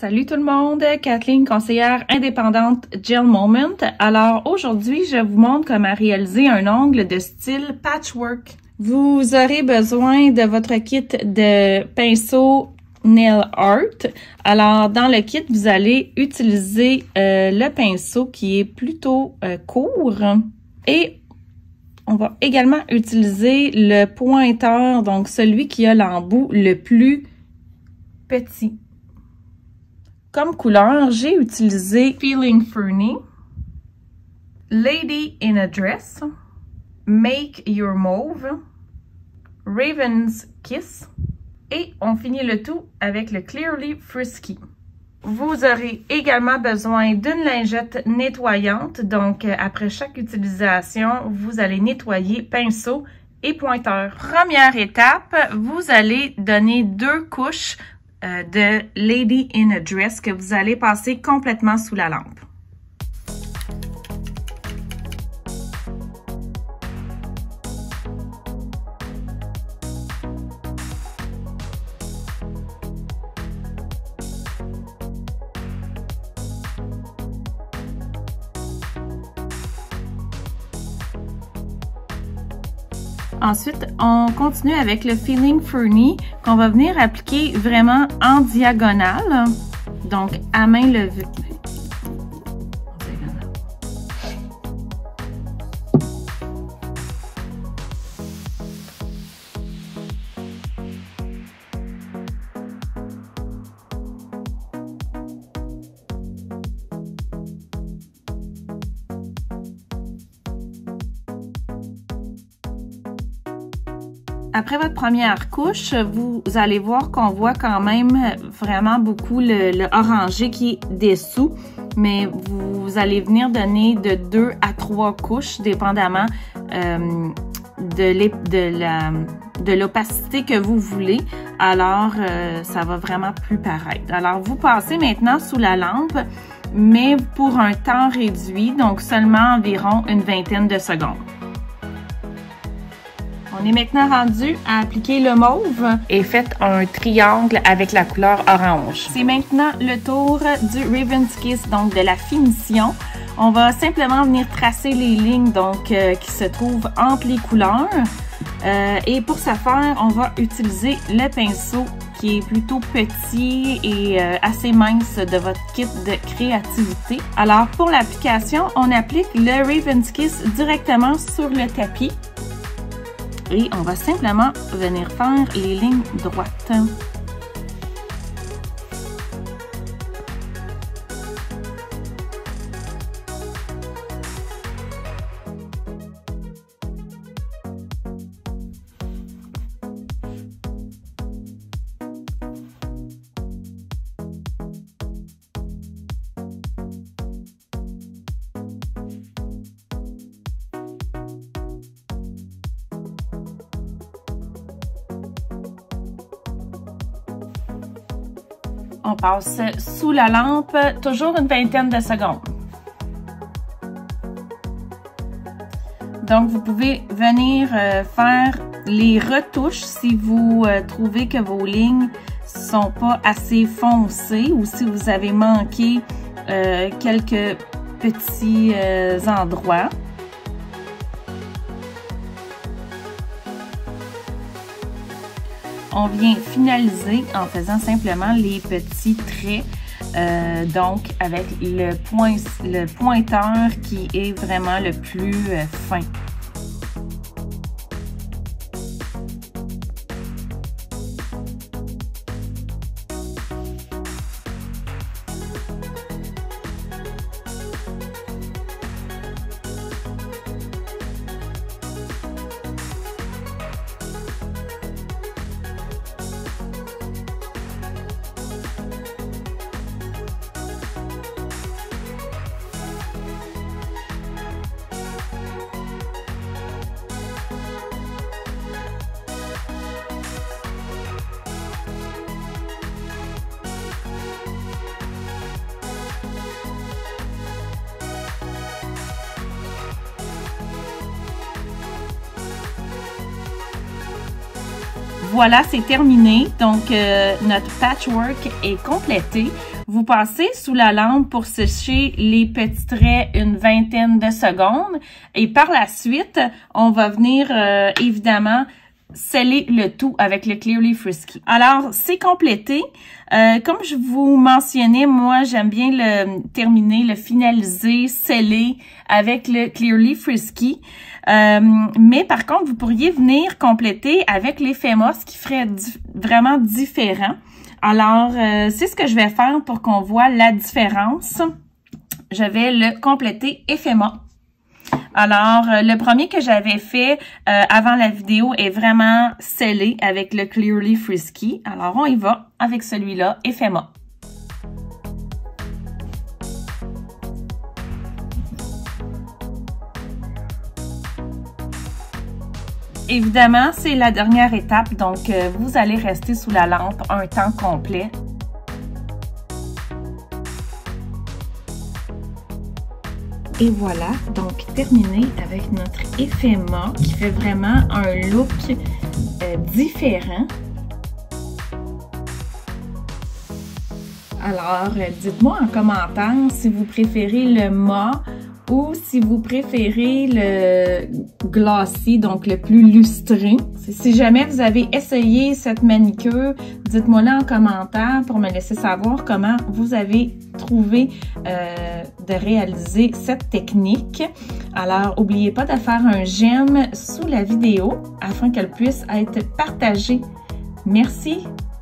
Salut tout le monde, Kathleen, conseillère indépendante Gel Moment. Alors aujourd'hui, je vous montre comment réaliser un ongle de style patchwork. Vous aurez besoin de votre kit de pinceau Nail Art. Alors dans le kit, vous allez utiliser le pinceau qui est plutôt court et on va également utiliser le pointeur, donc celui qui a l'embout le plus petit. Comme couleur, j'ai utilisé Feeling Ferny, Lady in a Dress, Make Your Mauve, Raven's Kiss et on finit le tout avec le Clearly Frisky. Vous aurez également besoin d'une lingette nettoyante, donc après chaque utilisation, vous allez nettoyer pinceau et pointeur. Première étape, vous allez donner 2 couches de Lady in a Dress que vous allez passer complètement sous la lampe. Ensuite, on continue avec le Feeling Ferny qu'on va venir appliquer vraiment en diagonale, donc à main levée. Après votre première couche, vous allez voir qu'on voit quand même vraiment beaucoup le orangé qui est dessous, mais vous allez venir donner de 2 à 3 couches, dépendamment de l'opacité que vous voulez. Alors, ça va vraiment plus paraître. Alors, vous passez maintenant sous la lampe, mais pour un temps réduit, donc seulement environ une vingtaine de secondes. On est maintenant rendu à appliquer le mauve et faites un triangle avec la couleur orange. C'est maintenant le tour du Raven's Kiss, donc de la finition. On va simplement venir tracer les lignes donc qui se trouvent entre les couleurs. Et pour ce faire, on va utiliser le pinceau qui est plutôt petit et assez mince de votre kit de créativité. Alors pour l'application, on applique le Raven's Kiss directement sur le tapis. Et on va simplement venir faire les lignes droites. On passe sous la lampe, toujours une vingtaine de secondes. Donc, vous pouvez venir faire les retouches si vous trouvez que vos lignes sont pas assez foncées ou si vous avez manqué quelques petits endroits. On vient finaliser en faisant simplement les petits traits, donc avec le pointeur qui est vraiment le plus fin. Voilà, c'est terminé. Donc, notre patchwork est complété. Vous passez sous la lampe pour sécher les petits traits une vingtaine de secondes. Et par la suite, on va venir évidemment sceller le tout avec le Clearly Frisky. Alors, c'est complété. Comme je vous mentionnais, moi, j'aime bien le finaliser, sceller avec le Clearly Frisky. Mais par contre, vous pourriez venir compléter avec l'Ephema, ce qui ferait vraiment différent. Alors, c'est ce que je vais faire pour qu'on voit la différence. Je vais le compléter Ephema. Alors, le premier que j'avais fait avant la vidéo est vraiment scellé avec le Clearly Frisky. Alors, on y va avec celui-là, Ephema. Évidemment, c'est la dernière étape, donc vous allez rester sous la lampe un temps complet. Et voilà, donc terminé avec notre Ephema qui fait vraiment un look différent. Alors, dites-moi en commentaire si vous préférez le mat ou si vous préférez le glossy, donc le plus lustré. Si jamais vous avez essayé cette manicure, dites-moi là en commentaire pour me laisser savoir comment vous avez trouvé de réaliser cette technique. Alors, n'oubliez pas de faire un j'aime sous la vidéo afin qu'elle puisse être partagée. Merci!